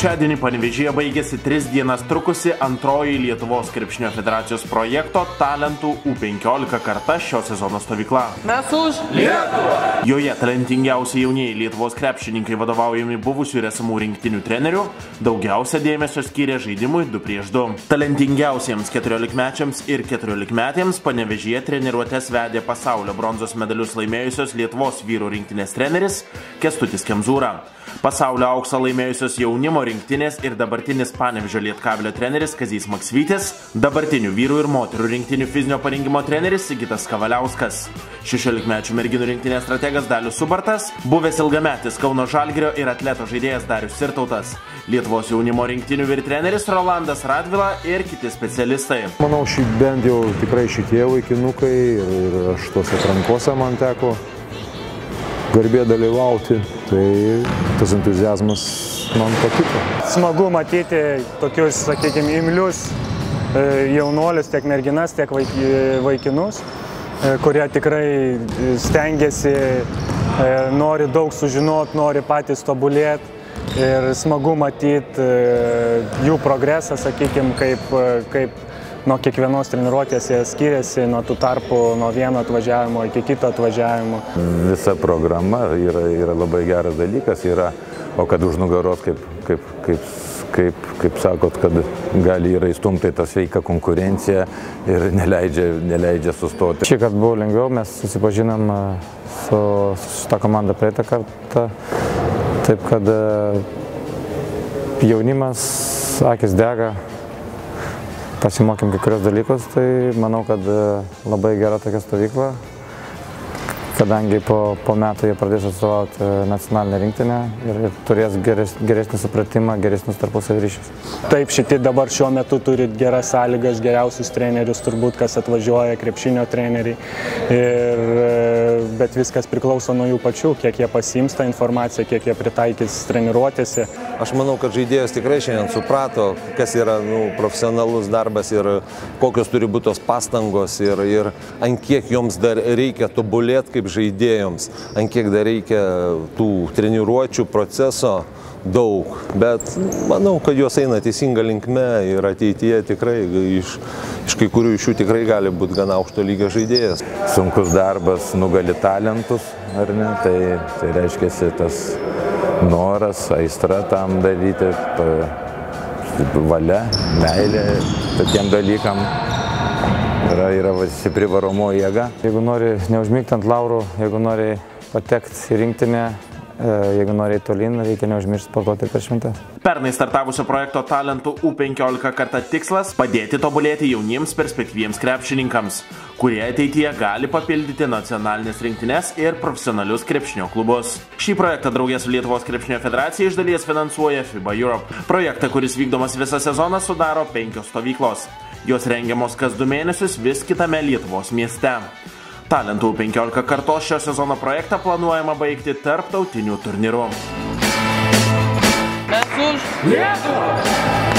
Trečiadienį Panevėžyje baigėsi 3 dienas trukusi antroji Lietuvos krepšinio federacijos projekto Talentų U15 karta šio sezono stovykla. Mes už Lietuvą! Joje talentingiausi jaunieji Lietuvos krepšininkai vadovaujami buvusių ir esamų rinktinių trenerių daugiausia dėmesio skyrė žaidimui 2 prieš 2. Talentingiausiems 14-mečiams ir 14-metėms Panevėžyje treniruotės vedė pasaulio bronzos medalius laimėjusios Lietuvos vyrų rinktinės treneris Kęstutis Kemzūra. Pasaulio auksą laimėjusios jaunimo rinktinės ir dabartinis Panevėžio Lietkabelio treneris Kazys Maksvytis, dabartinių vyrų ir moterų rinktinių fizinio parengimo treneris Sigitas Kavaliauskas, 16-mečių merginų rinktinės strategas Dalius Subartas, buvęs ilgametis Kauno Žalgirio ir atleto žaidėjas Darius Sirtautas, Lietuvos jaunimo rinktinių vyr treneris Rolandas Radvila ir kiti specialistai. Manau, bent jau tikrai šitie vaikinukai ir aš tos atrankose man teko garbė dalyvauti, tai tas entuziazmas man patiko. Smagu matyti tokius, sakykime, imlius jaunuolius, tiek merginas, tiek vaikinus, kurie tikrai stengiasi, nori daug sužinoti, nori patys tobulėti ir smagu matyti jų progresą, sakykime, kaip nuo kiekvienos treniruotės jie skiriasi, nuo tų tarpų, nuo vieno atvažiavimo iki kito atvažiavimo. Visa programa yra labai geras dalykas, o kad už nugaros, kaip sakot, kad gali yra įstumti tą sveiką konkurenciją ir neleidžia sustoti. Šį kartą buvo lengviau, mes susipažinom su šitą komandą praeitą kartą, taip kad jaunimas, akis dega. Pasimokėm kai kurios dalykus, tai manau, kad labai gera tokia stovykla, kadangi po metų jie pradės atstovauti nacionalinę rinktinę ir turės geresnį supratimą, geresnius tarpusavio ryšius. Taip, šitie dabar šiuo metu turi geras sąlygas, geriausius trenerius, turbūt kas atvažiuoja, krepšinio treneriai, bet viskas priklauso nuo jų pačių, kiek jie pasiims tą informaciją, kiek jie pritaikys treniruotėse. Aš manau, kad žaidėjas tikrai šiandien suprato, kas yra profesionalus darbas ir kokios turi būti tos pastangos ir ant kiek joms dar reikia tobulėti kaip žaidėjams, ant kiek dar reikia tų treniruočių proceso daug. Bet manau, kad jos eina teisinga linkme ir ateityje tikrai iš kai kurių iš jų tikrai gali būti gana aukšto lygio žaidėjas. Sunkus darbas nugali talentus, ar ne? Tai reiškia tas noras, aistra tam daryti, valia, meilė tokiem dalykam yra stipri varomoji jėga. Jeigu nori neužmigti ant laurų, jeigu nori patekti į rinktinę, jeigu nori tolyn, reikia neužmiršti sportuoti per šventes. Pernai startavusio projekto Talentų U15 karta tikslas – padėti tobulėti jauniems perspektyviems krepšininkams, kurie ateityje gali papildyti nacionalinės rinktines ir profesionalius krepšinio klubus. Šį projektą draugė su Lietuvos krepšinio federacija iš dalies finansuoja FIBA Europe. Projektą, kuris vykdomas visą sezoną, sudaro 5 stovyklos. Jos rengiamos kas 2 mėnesius vis kitame Lietuvos mieste. Talentų U15 kartos šio sezono projektą planuojama baigti tarptautiniu turnyru. Mes už Lietuvą!